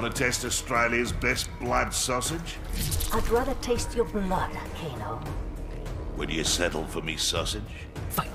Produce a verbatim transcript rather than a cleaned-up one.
Want to test Australia's best blood sausage? I'd rather taste your blood, Kano. Would you settle for me sausage? Fight!